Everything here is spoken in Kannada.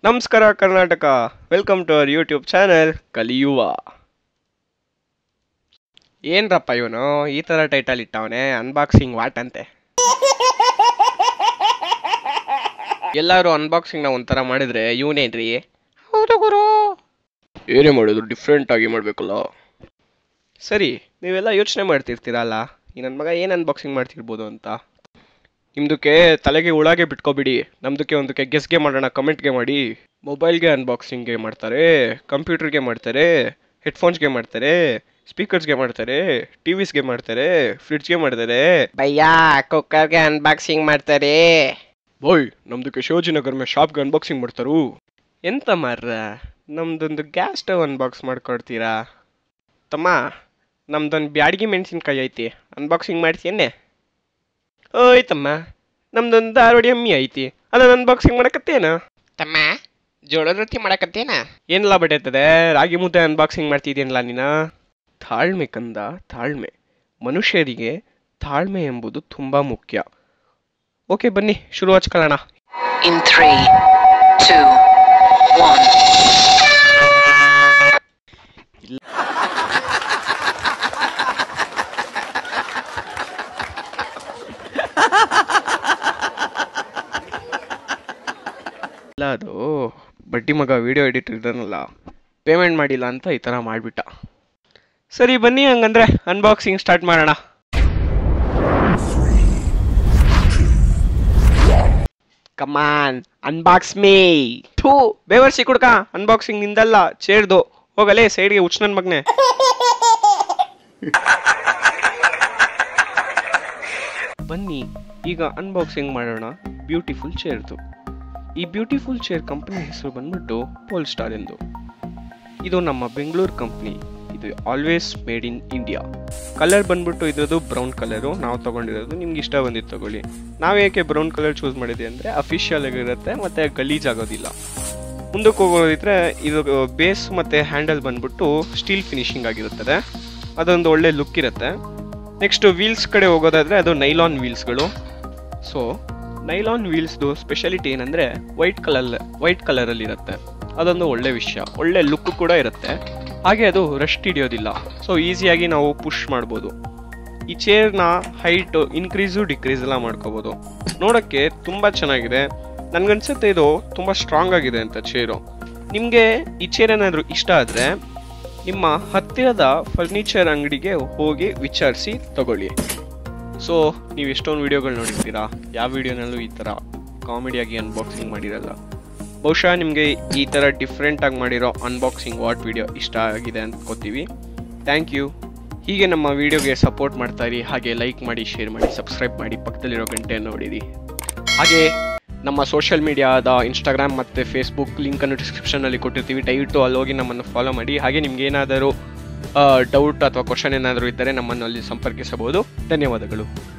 ನಮಸ್ಕಾರ Karnataka, welcome to our YouTube channel Kaliyuva. ಏನ್ರಪ್ಪ ಇವನು ಈ ಥರ ಟೈಟಲ್ ಇಟ್ಟವನೆ, ಅನ್ಬಾಕ್ಸಿಂಗ್ ವಾಟ್ ಅಂತೆ. ಎಲ್ಲರೂ ಅನ್ಬಾಕ್ಸಿಂಗ್ನ ಒಂಥರ ಮಾಡಿದ್ರೆ ಇವನೇನ್ರಿ ಹೌದು ಗುರು, ಏನೇ ಮಾಡೋದು ಡಿಫ್ರೆಂಟ್ ಆಗಿ ಮಾಡಬೇಕಲ್ಲ. ಸರಿ, ನೀವೆಲ್ಲ ಯೋಚನೆ ಮಾಡ್ತಿರ್ತೀರಲ್ಲ, ಈ ನನ್ನ ಮಗ ಏನು ಅನ್ಬಾಕ್ಸಿಂಗ್ ಮಾಡ್ತಿರ್ಬೋದು ಅಂತ. ನಿಮ್ದಕ್ಕೆ ತಲೆಗೆ ಉಳಾಗೆ ಬಿಟ್ಕೊಬಿಡಿ, ನಮ್ದಕ್ಕೆ ಒಂದಕ್ಕೆ ಗೆಸ್ಗೆ ಮಾಡೋಣ, ಕಮೆಂಟ್ಗೆ ಮಾಡಿ. ಮೊಬೈಲ್ಗೆ ಅನ್ಬಾಕ್ಸಿಂಗ್ಗೆ ಮಾಡ್ತಾರೆ, ಕಂಪ್ಯೂಟರ್ಗೆ ಮಾಡ್ತಾರೆ, ಹೆಡ್ಫೋನ್ಸ್ಗೆ ಮಾಡ್ತಾರೆ, ಸ್ಪೀಕರ್ಸ್ಗೆ ಮಾಡ್ತಾರೆ, ಟಿವಿಸ್ಗೆ ಮಾಡ್ತಾರೆ, ಫ್ರಿಡ್ಜ್ಗೆ ಮಾಡ್ತಾರೆ, ಭಯ್ಯಾ ಕುಕ್ಕರ್ಗೆ ಅನ್ಬಾಕ್ಸಿಂಗ್ ಮಾಡ್ತಾರೆ. ಬಾಯ್ ನಮ್ದಕ್ಕೆ ಶಿವಾಜಿನಗರ್ ಮೇ ಶಾಪ್ಗೆ ಅನ್ಬಾಕ್ಸಿಂಗ್ ಮಾಡ್ತಾರು. ಎಂತ ಮಾರ್ರ, ನಮ್ದೊಂದು ಗ್ಯಾಸ್ ಸ್ಟವ್ ಅನ್ಬಾಕ್ಸ್ ಮಾಡ್ಕೊಡ್ತೀರಾ? ತಮ್ಮ ನಮ್ದೊಂದು ಬ್ಯಾಡಗಿ ಮೆಣಸಿನ್ಕಾಯಿ ಐತಿ, ಅನ್ಬಾಕ್ಸಿಂಗ್ ಮಾಡ್ತೀಯನ್ನೇ? ಓಯ್ತಮ್ಮ ನಮ್ದೊಂದು ಧಾರವಾಡಿ ಅಮ್ಮಿ ಐತಿ, ಅದನ್ನ ಅನ್ಬಾಕ್ಸಿಂಗ್ ಮಾಡಕತ್ತೇನ? ತಮ್ಮ ಜೋಳದ ರೊಟ್ಟಿ ಮಾಡಕತ್ತೇನ? ಏನೆಲ್ಲ ಬಟ್ಟೈತದೆ, ರಾಗಿ ಮುದ್ದೆ ಅನ್ಬಾಕ್ಸಿಂಗ್ ಮಾಡ್ತಿದ್ದೀನಲ್ಲ ನೀನ? ತಾಳ್ಮೆ ಕಂದ, ತಾಳ್ಮೆ. ಮನುಷ್ಯರಿಗೆ ತಾಳ್ಮೆ ಎಂಬುದು ತುಂಬಾ ಮುಖ್ಯ. ಓಕೆ ಬನ್ನಿ ಶುರು ಹಚ್ಕೊಳ್ಳೋಣ. In 3, 2, 1. ಇಲ್ಲ, ಅದು ಬಡ್ಡಿ ಮಗ ವಿಡಿಯೋ ಎಡಿಟರ್ ಇದ್ದಾನಲ್ಲ, ಪೇಮೆಂಟ್ ಮಾಡಿಲ್ಲ ಅಂತ ಈ ಥರ ಮಾಡಿಬಿಟ್ಟ. ಸರಿ ಬನ್ನಿ ಹಂಗಂದ್ರೆ ಅನ್ಬಾಕ್ಸಿಂಗ್ ಸ್ಟಾರ್ಟ್ ಮಾಡೋಣ. Come on unbox me. ಥೂ ಬೇವರ್ಸಿ ಕುಡ್ಕ, ಅನ್ಬಾಕ್ಸಿಂಗ್ ನಿಂದಲ್ಲ ಚೇರ್ದು, ಹೋಗಲೇ ಸೈಡ್ಗೆ ಹುಚ್ಚ ನನ್ನ ಮಗನೆ. ಬನ್ನಿ ಈಗ ಅನ್ಬಾಕ್ಸಿಂಗ್ ಮಾಡೋಣ ಬ್ಯೂಟಿಫುಲ್ ಚೇರ್ದು. ಈ ಬ್ಯೂಟಿಫುಲ್ ಚೇರ್ ಕಂಪನಿ ಹೆಸರು ಬಂದ್ಬಿಟ್ಟು ಪೋಲ್ಸ್ಟಾರ್ ಎಂದು. ಇದು ನಮ್ಮ ಬೆಂಗಳೂರು ಕಂಪ್ನಿ. ಇದು always made in India. Colour ಬಂದ್ಬಿಟ್ಟು ಇದ್ರದ್ದು ಬ್ರೌನ್ ಕಲರು, ನಾವು ತೊಗೊಂಡಿರೋದು. ನಿಮ್ಗೆ ಇಷ್ಟ ಬಂದಿದ್ದು ತಗೊಳ್ಳಿ. ನಾವೇಕೆ ಬ್ರೌನ್ ಕಲರ್ ಚೂಸ್ ಮಾಡಿದ್ವಿ ಅಂದರೆ ಅಫಿಷಿಯಲ್ ಆಗಿರುತ್ತೆ ಮತ್ತು ಗಲೀಜಾಗೋದಿಲ್ಲ. ಮುಂದಕ್ಕೆ ಹೋಗೋದಿದ್ರೆ ಇದು ಬೇಸ್ ಮತ್ತು ಹ್ಯಾಂಡಲ್ ಬಂದ್ಬಿಟ್ಟು ಸ್ಟೀಲ್ ಫಿನಿಶಿಂಗ್ ಆಗಿರುತ್ತದೆ, ಅದೊಂದು ಒಳ್ಳೆ ಲುಕ್ ಇರುತ್ತೆ. ನೆಕ್ಸ್ಟ್ ವೀಲ್ಸ್ ಕಡೆ ಹೋಗೋದಾದರೆ ಅದು ನೈಲಾನ್ ವೀಲ್ಸ್ಗಳು. ಸೊ ನೈಲಾನ್ ವೀಲ್ಸ್ದು ಸ್ಪೆಷಾಲಿಟಿ ಏನಂದರೆ ವೈಟ್ ಕಲರಲ್ಲಿ ಇರುತ್ತೆ. ಅದೊಂದು ಒಳ್ಳೆ ವಿಷಯ, ಒಳ್ಳೆ ಲುಕ್ ಕೂಡ ಇರುತ್ತೆ. ಹಾಗೆ ಅದು ರಸ್ಟ್ ಹಿಡಿಯೋದಿಲ್ಲ, ಸೊ ಈಸಿಯಾಗಿ ನಾವು ಪುಷ್ ಮಾಡ್ಬೋದು. ಈ ಚೇರ್ನ ಹೈಟ್ ಇನ್ಕ್ರೀಸು ಡಿಕ್ರೀಸ್ ಎಲ್ಲ ಮಾಡ್ಕೋಬೋದು. ನೋಡೋಕ್ಕೆ ತುಂಬ ಚೆನ್ನಾಗಿದೆ. ನನಗನ್ಸುತ್ತೆ ಇದು ತುಂಬ ಸ್ಟ್ರಾಂಗ್ ಆಗಿದೆ ಅಂತ ಚೇರು. ನಿಮಗೆ ಈ ಚೇರ್ ಏನಾದರೂ ಇಷ್ಟ ಆದರೆ ನಿಮ್ಮ ಹತ್ತಿರದ ಫರ್ನಿಚರ್ ಅಂಗಡಿಗೆ ಹೋಗಿ ವಿಚಾರಿಸಿ ತಗೊಳ್ಳಿ. ಸೊ ನೀವು ಎಷ್ಟೊಂದು ವೀಡಿಯೋಗಳು ನೋಡಿರ್ತೀರಾ, ಯಾವ ವಿಡಿಯೋನಲ್ಲೂ ಈ ಥರ ಕಾಮಿಡಿಯಾಗಿ ಅನ್ಬಾಕ್ಸಿಂಗ್ ಮಾಡಿರಲ್ಲ. ಬಹುಶಃ ನಿಮಗೆ ಈ ಥರ ಡಿಫ್ರೆಂಟಾಗಿ ಮಾಡಿರೋ ಅನ್ಬಾಕ್ಸಿಂಗ್ ವಾಟ್ ವಿಡಿಯೋ ಇಷ್ಟ ಆಗಿದೆ ಅಂದ್ಕೋತೀವಿ. Thank you. ಹೀಗೆ ನಮ್ಮ ವಿಡಿಯೋಗೆ ಸಪೋರ್ಟ್ ಮಾಡ್ತಾ ಇರಿ. ಹಾಗೆ ಲೈಕ್ ಮಾಡಿ, ಶೇರ್ ಮಾಡಿ, ಸಬ್ಸ್ಕ್ರೈಬ್ ಮಾಡಿ, ಪಕ್ಕದಲ್ಲಿರೋ ಗಂಟೆಯನ್ನು ನೋಡಿರಿ. ಹಾಗೆ ನಮ್ಮ ಸೋಷಿಯಲ್ ಮೀಡಿಯಾದ ಇನ್ಸ್ಟಾಗ್ರಾಮ್ ಮತ್ತು ಫೇಸ್ಬುಕ್ ಲಿಂಕನ್ನು ಡಿಸ್ಕ್ರಿಪ್ಷನಲ್ಲಿ ಕೊಟ್ಟಿರ್ತೀವಿ, ದಯವಿಟ್ಟು ಅಲ್ಲಿ ಹೋಗಿ ನಮ್ಮನ್ನು ಫಾಲೋ ಮಾಡಿ. ಹಾಗೆ ನಿಮ್ಗೆ ಏನಾದರೂ ಡೌಟ್ ಅಥವಾ ಕ್ವಶನ್ ಏನಾದರೂ ಇದ್ದರೆ ನಮ್ಮನ್ನು ಅಲ್ಲಿ ಸಂಪರ್ಕಿಸಬಹುದು. ಧನ್ಯವಾದಗಳು.